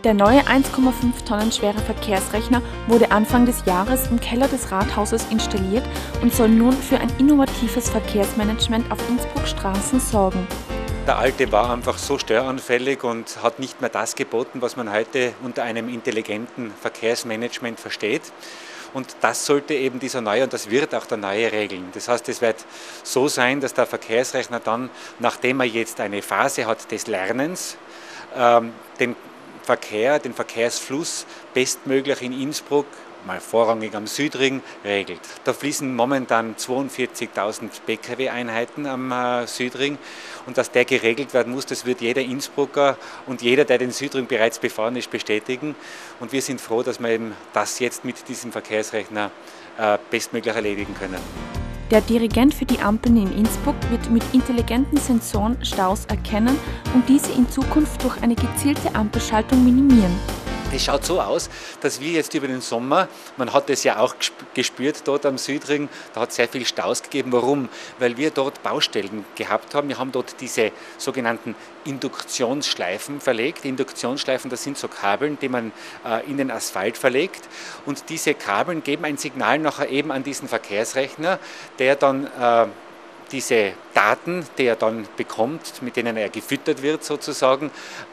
Der neue 1,5 Tonnen schwere Verkehrsrechner wurde Anfang des Jahres im Keller des Rathauses installiert und soll nun für ein innovatives Verkehrsmanagement auf Innsbrucks Straßen sorgen. Der alte war einfach so störanfällig und hat nicht mehr das geboten, was man heute unter einem intelligenten Verkehrsmanagement versteht. Und das sollte eben dieser neue, und das wird auch der neue regeln. Das heißt, es wird so sein, dass der Verkehrsrechner dann, nachdem er jetzt eine Phase hat des Lernens, den Verkehrsfluss bestmöglich in Innsbruck, mal vorrangig am Südring, regelt. Da fließen momentan 42.000 Pkw-Einheiten am Südring und dass der geregelt werden muss, das wird jeder Innsbrucker und jeder, der den Südring bereits befahren ist, bestätigen. Und wir sind froh, dass wir eben das jetzt mit diesem Verkehrsrechner bestmöglich erledigen können. Der Dirigent für die Ampeln in Innsbruck wird mit intelligenten Sensoren Staus erkennen und diese in Zukunft durch eine gezielte Ampelschaltung minimieren. Das schaut so aus, dass wir jetzt über den Sommer, man hat es ja auch gespürt dort am Südring, da hat es sehr viel Staus gegeben. Warum? Weil wir dort Baustellen gehabt haben. Wir haben dort diese sogenannten Induktionsschleifen verlegt. Induktionsschleifen, das sind so Kabeln, die man in den Asphalt verlegt. Und diese Kabeln geben ein Signal nachher eben an diesen Verkehrsrechner, der dann diese Daten, die er dann bekommt, mit denen er gefüttert wird sozusagen,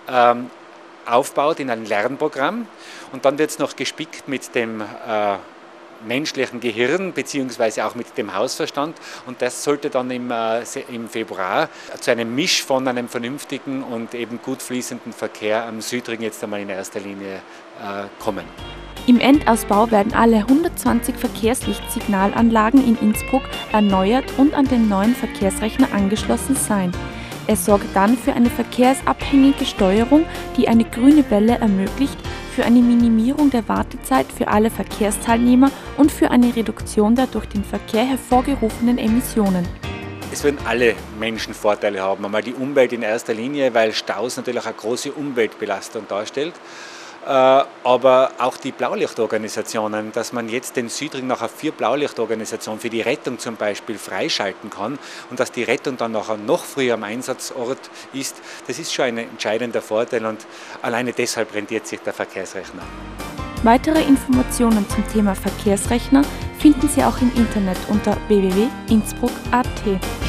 aufbaut in ein Lernprogramm und dann wird es noch gespickt mit dem menschlichen Gehirn bzw. auch mit dem Hausverstand und das sollte dann im Februar zu einem Misch von einem vernünftigen und eben gut fließenden Verkehr am Südring jetzt einmal in erster Linie kommen. Im Endausbau werden alle 120 Verkehrslichtsignalanlagen in Innsbruck erneuert und an den neuen Verkehrsrechner angeschlossen sein. Er sorgt dann für eine verkehrsabhängige Steuerung, die eine grüne Welle ermöglicht, für eine Minimierung der Wartezeit für alle Verkehrsteilnehmer und für eine Reduktion der durch den Verkehr hervorgerufenen Emissionen. Es werden alle Menschen Vorteile haben. Einmal die Umwelt in erster Linie, weil Staus natürlich eine große Umweltbelastung darstellt. Aber auch die Blaulichtorganisationen, dass man jetzt den Südring nachher für Blaulichtorganisationen, für die Rettung zum Beispiel freischalten kann und dass die Rettung dann nachher noch früher am Einsatzort ist, das ist schon ein entscheidender Vorteil und alleine deshalb rentiert sich der Verkehrsrechner. Weitere Informationen zum Thema Verkehrsrechner finden Sie auch im Internet unter www.innsbruck.at.